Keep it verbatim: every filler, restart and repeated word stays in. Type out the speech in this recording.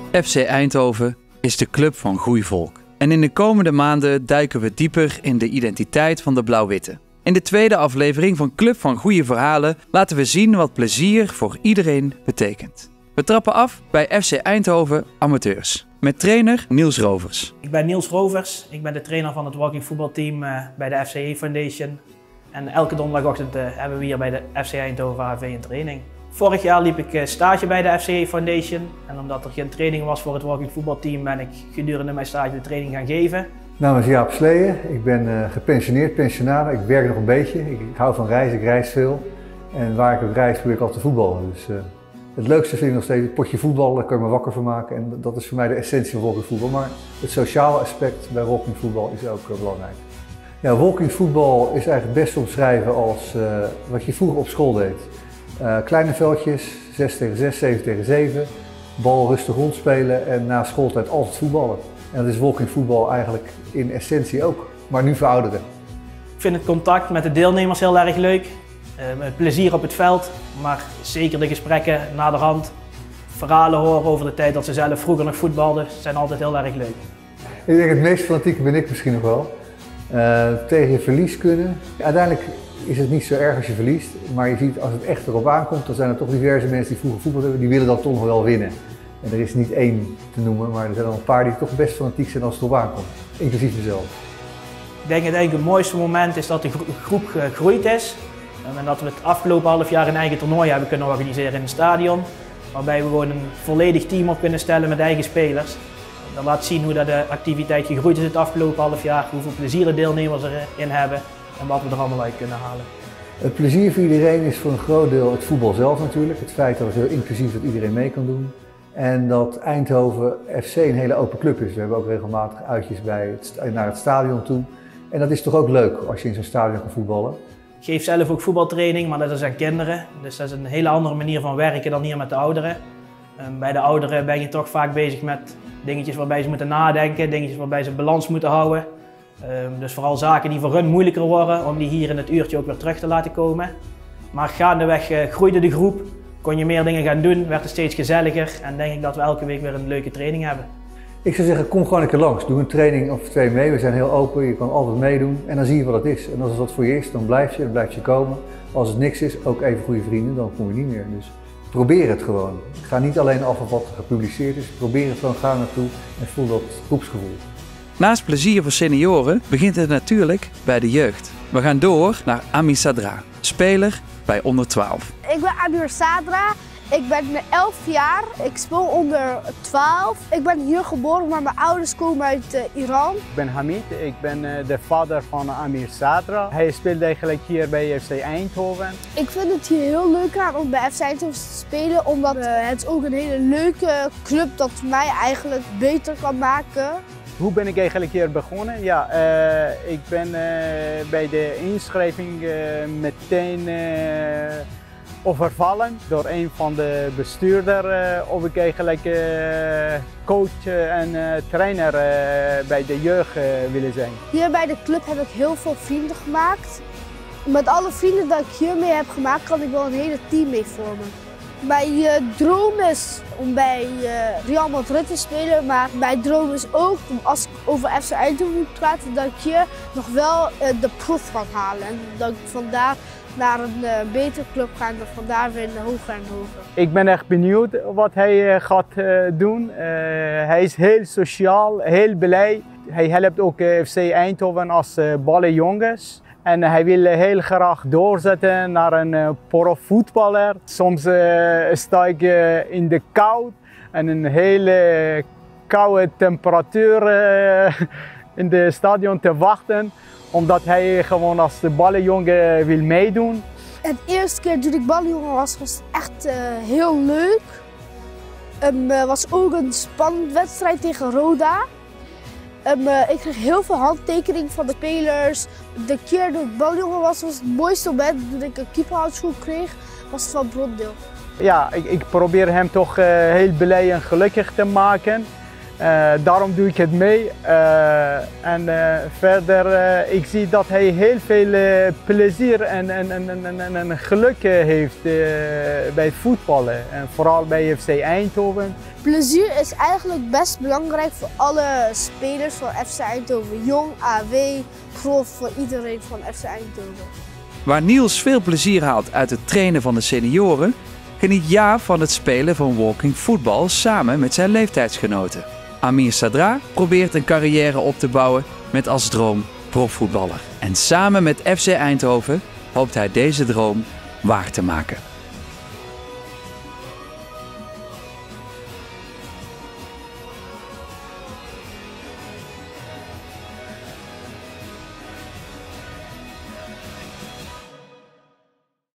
F C Eindhoven is de club van groeivolk. En in de komende maanden duiken we dieper in de identiteit van de Blauw-Witte. In de tweede aflevering van Club van Goeie Verhalen laten we zien wat plezier voor iedereen betekent. We trappen af bij F C Eindhoven Amateurs. Met trainer Niels Rovers. Ik ben Niels Rovers. Ik ben de trainer van het walking voetbalteam uh, bij de F C E Foundation. En elke donderdagochtend uh, hebben we hier bij de F C Eindhoven H V een training. Vorig jaar liep ik uh, stage bij de F C E Foundation. En omdat er geen training was voor het walking voetbalteam ben ik gedurende mijn stage de training gaan geven. Mijn naam is Jaap Sleeën. Ik ben uh, gepensioneerd, pensionaar. Ik werk nog een beetje. Ik, ik hou van reizen, ik reis veel. En waar ik ook reis probeer ik altijd te voetballen. Dus, uh, het leukste vind ik nog steeds het potje voetbal, daar kun je me wakker van maken. En dat is voor mij de essentie van walking voetbal. Maar het sociale aspect bij walking voetbal is ook uh, belangrijk. Ja, walking voetbal is eigenlijk best te omschrijven als uh, wat je vroeger op school deed. Uh, kleine veldjes, zes tegen zes, zeven tegen zeven, bal rustig rondspelen en na schooltijd altijd voetballen. En dat is walking voetbal eigenlijk in essentie ook, maar nu voor ouderen. Ik vind het contact met de deelnemers heel erg leuk. Uh, het plezier op het veld, maar zeker de gesprekken naderhand. Verhalen horen over de tijd dat ze zelf vroeger nog voetbalden, zijn altijd heel erg leuk. Ik denk het meest fanatieke ben ik misschien nog wel. Uh, tegen je verlies kunnen. Uiteindelijk is het niet zo erg als je verliest, maar je ziet als het echt erop aankomt, dan zijn er toch diverse mensen die vroeger voetbal hebben, die willen dan toch nog wel winnen. En er is niet één te noemen, maar er zijn al een paar die toch best fanatiek zijn als het erop aankomt, inclusief mezelf. Ik denk dat eigenlijk het mooiste moment is dat de groep gegroeid is en dat we het afgelopen half jaar een eigen toernooi hebben kunnen organiseren in het stadion, waarbij we gewoon een volledig team op kunnen stellen met eigen spelers. Dat laat zien hoe dat de activiteit gegroeid is het afgelopen half jaar, hoeveel plezier de deelnemers erin hebben en wat we er allemaal uit kunnen halen. Het plezier voor iedereen is voor een groot deel het voetbal zelf natuurlijk. Het feit dat het heel inclusief dat iedereen mee kan doen. En dat Eindhoven F C een hele open club is. We hebben ook regelmatig uitjes bij het, naar het stadion toe. En dat is toch ook leuk als je in zo'n stadion kan voetballen. Ik geef zelf ook voetbaltraining, maar dat is aan kinderen. Dus dat is een hele andere manier van werken dan hier met de ouderen. Bij de ouderen ben je toch vaak bezig met dingetjes waarbij ze moeten nadenken, dingetjes waarbij ze balans moeten houden. Dus vooral zaken die voor hun moeilijker worden, om die hier in het uurtje ook weer terug te laten komen. Maar gaandeweg groeide de groep, kon je meer dingen gaan doen, werd het steeds gezelliger en denk ik dat we elke week weer een leuke training hebben. Ik zou zeggen, kom gewoon een keer langs. Doe een training of twee mee. We zijn heel open, je kan altijd meedoen en dan zie je wat het is. En als het wat voor je is, dan blijf je, dan blijf je komen. Als het niks is, ook even goede vrienden, dan kom je niet meer. Dus probeer het gewoon. Ga niet alleen af op wat gepubliceerd is, probeer het gewoon, ga naartoe en voel dat groepsgevoel. Naast plezier voor senioren begint het natuurlijk bij de jeugd. We gaan door naar Amir Sadra, speler bij onder twaalf. Ik ben Amir Sadra, ik ben elf jaar, ik speel onder twaalf. Ik ben hier geboren, maar mijn ouders komen uit uh, Iran. Ik ben Hamid, ik ben uh, de vader van Amir Sadra. Hij speelt eigenlijk hier bij F C Eindhoven. Ik vind het hier heel leuk aan om bij F C Eindhoven te spelen, omdat uh, het ook een hele leuke club dat mij eigenlijk beter kan maken. Hoe ben ik eigenlijk hier begonnen? Ja, uh, ik ben uh, bij de inschrijving uh, meteen uh, overvallen door een van de bestuurders uh, of ik eigenlijk uh, coach en uh, trainer uh, bij de jeugd uh, willen zijn. Hier bij de club heb ik heel veel vrienden gemaakt. Met alle vrienden die ik hiermee heb gemaakt kan ik wel een hele team mee vormen. Mijn uh, droom is om bij uh, Real Madrid te spelen, maar mijn droom is ook, als ik over F C Eindhoven moet praten, dat ik hier nog wel uh, de proef kan halen. En dat ik vandaar naar een uh, betere club ga en dat vandaar weer hoger en hoger. Ik ben echt benieuwd wat hij uh, gaat uh, doen. Uh, hij is heel sociaal, heel blij. Hij helpt ook uh, F C Eindhoven als uh, ballenjongens. En hij wil heel graag doorzetten naar een uh, profvoetballer. Soms uh, sta ik uh, in de kou en een hele koude temperatuur uh, in het stadion te wachten. Omdat hij gewoon als de ballenjongen wil meedoen. Het eerste keer toen ik ballenjongen was, was het echt uh, heel leuk. Het um, uh, was ook een spannende wedstrijd tegen Roda. Um, uh, ik kreeg heel veel handtekeningen van de spelers. De keer dat ik baljongen was, was het mooiste moment dat ik een keeperhandschoen kreeg, was het van Brondeel. Ja, ik, ik probeer hem toch uh, heel blij en gelukkig te maken. Uh, daarom doe ik het mee. Uh, en uh, verder, uh, ik zie dat hij heel veel uh, plezier en, en, en, en, en geluk heeft uh, bij het voetballen. En vooral bij F C Eindhoven. Plezier is eigenlijk best belangrijk voor alle spelers van F C Eindhoven. Jong, A W, prof, voor iedereen van F C Eindhoven. Waar Niels veel plezier haalt uit het trainen van de senioren, geniet Jaap van het spelen van walking football samen met zijn leeftijdsgenoten. Amir Sadra probeert een carrière op te bouwen met als droom profvoetballer. En samen met F C Eindhoven hoopt hij deze droom waar te maken.